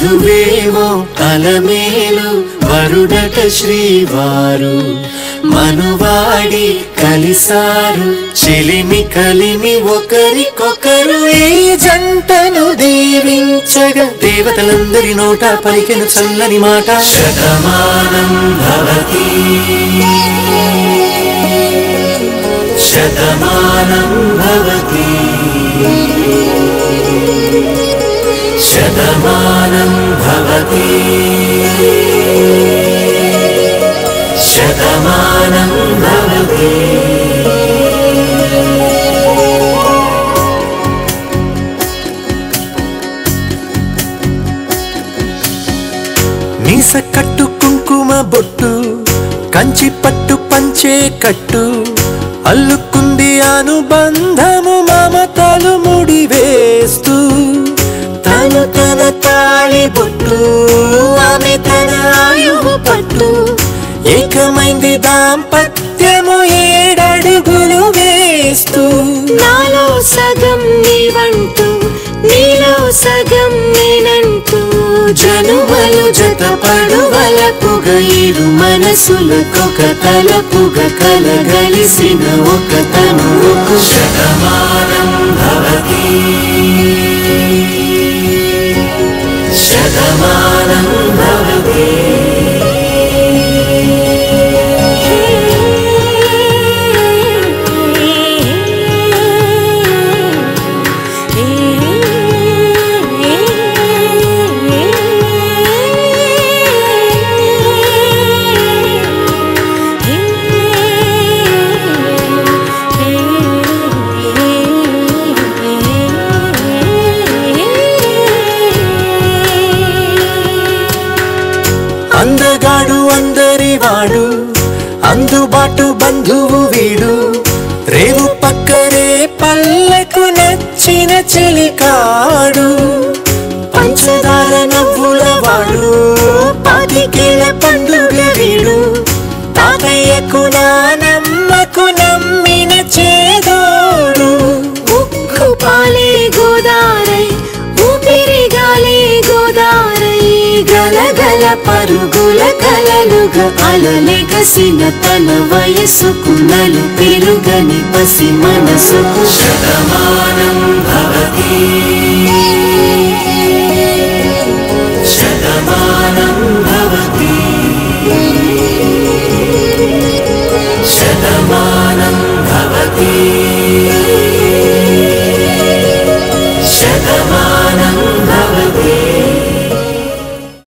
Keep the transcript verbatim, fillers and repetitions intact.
వధువేమో అలమేలు వరుడట శ్రీవారు మనువాడి కలిసారు చెలిమి కలిమి ఒకరికొకరు ఈ జంటను దీవించగా దేవతలందరి నోట పలికెను చల్లని మాట శతమానం భవతి శతమానం భవతి శతమానం భవతి శతమానం భవతి మీస కట్టు కుంకుమ బొట్టు కంచి పట్టు పంచే కట్టు అల్లుకుంది అనుబంధము మమతలు ముడివేస్తూ తను తన తాళి బొట్టు ఆమె తన ఆయువు పట్టు ఏకమైంది దాంపత్యము ఏడడుగులు వేస్తూ నాలో సగం నీవంటూ నీలో సగం నేనంటూ జనుమలు జతపడు వలపుగ ఇరు మనసులకొక తలపుగ కలగలిసిన ఒక తనువుకు శతమానం భవతి శతమానం భవతి అందగాడు అందరి వాడు అందుబాటు బంధువు వీడు రేవు పక్కరే పల్లెకు నచ్చిన చెలికాడు పంచదార నవ్వుల వాడు పాతికేల పండుగ వీడు తాతయ్యకు నానమ్మకు నమ్మిన చేదోడు ఉక్కు పాలే గోదారై ఊపిరిగాలే గోదారై గలగల పరుగుల కలలుగా అలలెగసిన తన వయసుకు నలు పెరుగని పసి మనసుకు శతమానం భవతి